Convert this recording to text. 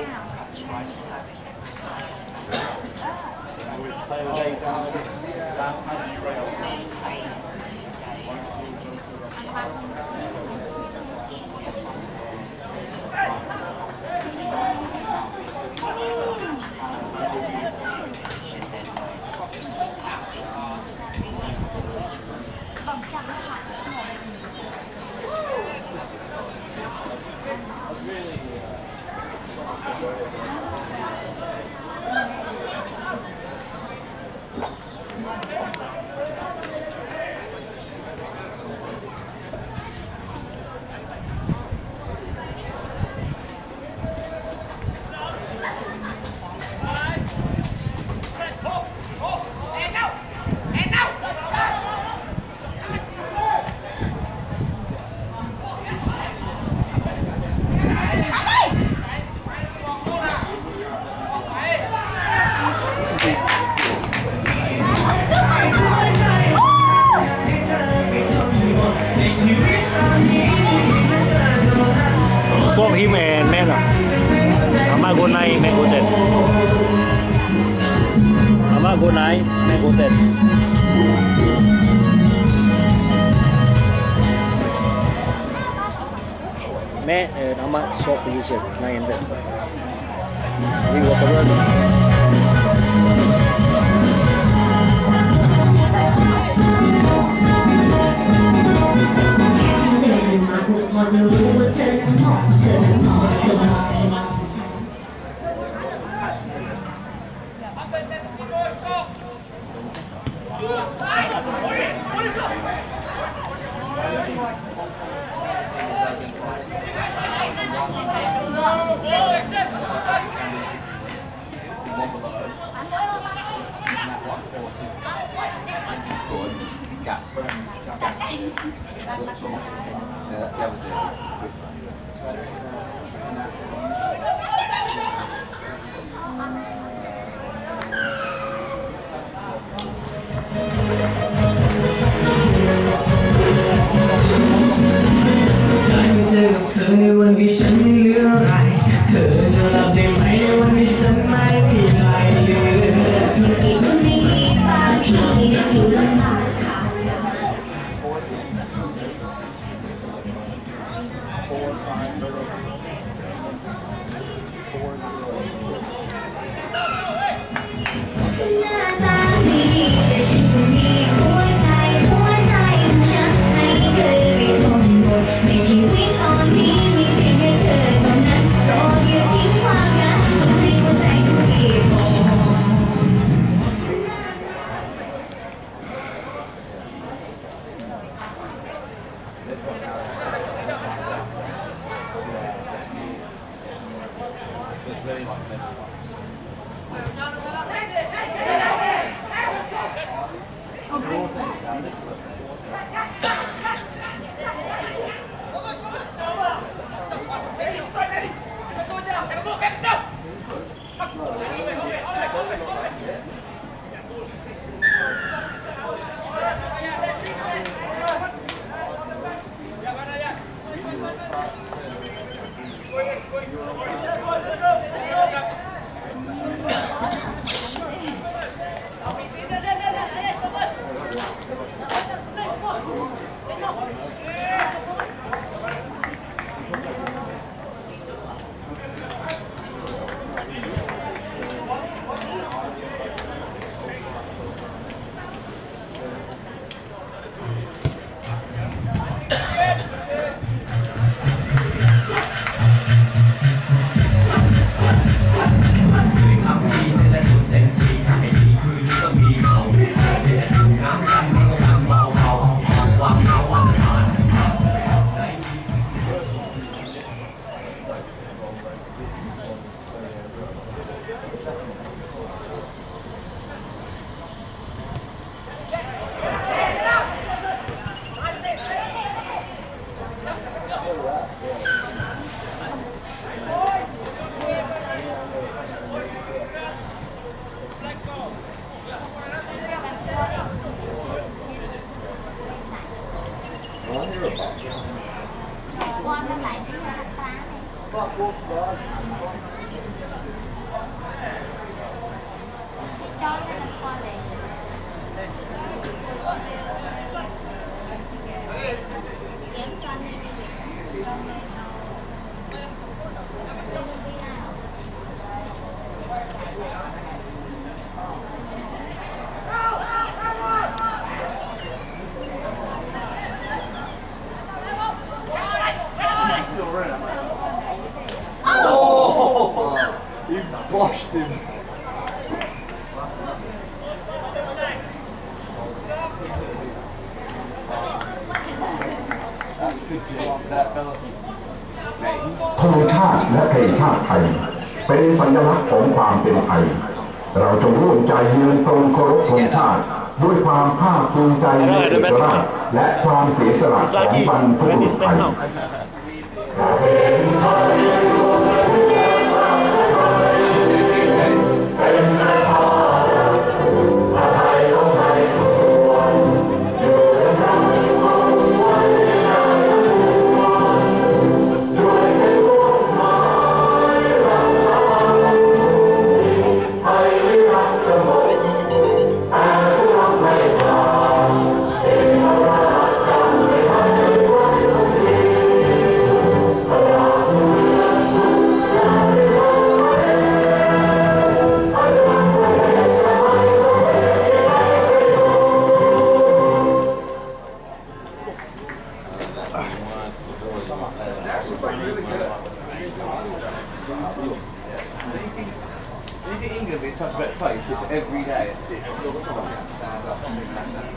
พวกที่แม่หรออาม่าคนไหนแม่คนเด็ดอาม่าคนไหนแม่คนเด็ดแม่อาม่าชอบพิเศษนายเด็ดวิ่งวัวตัวนี้พอจะรู้ว่าเธอนั้นมองเธอนั้นมองเธอมอง That's the other thing. เจอกับเธอในวันที่ฉันไม่เหลืออะไรเธอจะรับได้ไหมในวันที่ฉันไม่มีอะไรเหลือธุรกิจคนนี้บางทีอยู่ลำบากค่ะ qua bên lại cái lá này. Washed him. That's good to that fella. ธงชาติและเพลงชาติไทยเป็นสัญลักษณ์ของความเป็นไทยเราจงร่วมใจยืนตรงเคารพธงชาติด้วยความภาคภูมิใจในเอกราชและความเสียสละของบรรพบุรุษไทย England would be such a better place if every day at 6 someone can stand up and